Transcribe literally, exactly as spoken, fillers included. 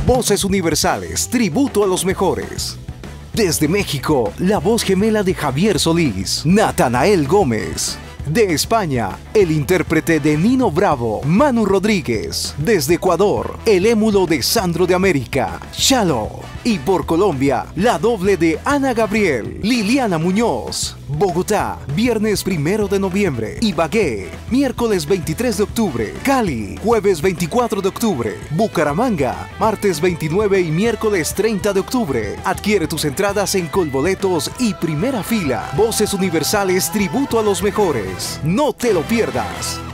Voces Universales, tributo a los mejores. Desde México, la voz gemela de Javier Solís, Natanael Gómez. De España, el intérprete de Nino Bravo, Manu Rodríguez. Desde Ecuador, el émulo de Sandro de América, Shalo. Y por Colombia, la doble de Ana Gabriel, Liliana Muñoz. Bogotá, viernes primero de noviembre. Ibagué, miércoles veintitrés de octubre. Cali, jueves veinticuatro de octubre. Bucaramanga, martes veintinueve y miércoles treinta de octubre. Adquiere tus entradas en Colboletos y Primera Fila. Voces Universales, tributo a los mejores. No te lo pierdas.